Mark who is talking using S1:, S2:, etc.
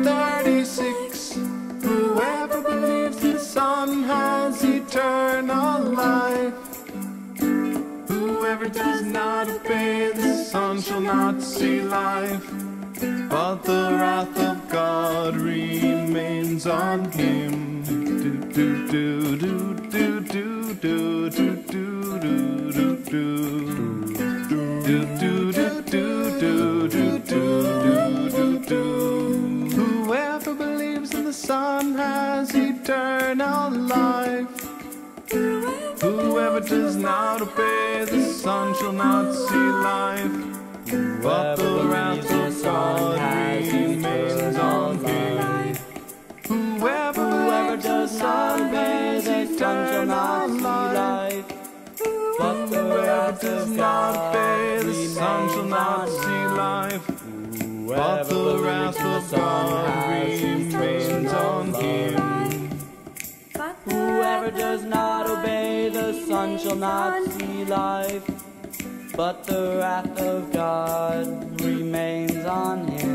S1: 36. Whoever believes the Son has eternal life. Whoever does not obey the Son shall not see life, but the wrath of God remains on him. Do do do do do do do do do do do. Whoever believes in the Son has eternal life. Whoever does not obey the Son shall not see life, but the wrath of God remains on him. Whoever does not obey the Son shall not see life, but the wrath does not obey the Son shall not see life, but the wrath of God remains on him.
S2: Whoever does not obey the Son shall not see life, but the wrath of God remains on him.